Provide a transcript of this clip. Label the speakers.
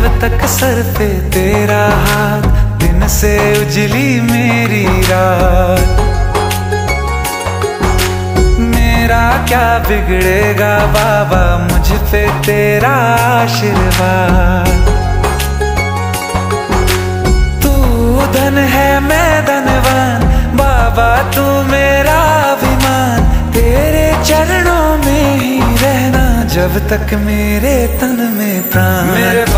Speaker 1: तक सर पे तेरा हाथ, दिन से उजली मेरी रात। मेरा क्या बिगड़ेगा बाबा, मुझ पे तेरा आशीर्वाद। तू धन है मैं धनवान, बाबा तू मेरा अभिमान। तेरे चरणों में ही रहना जब तक मेरे तन में प्राण। मेरे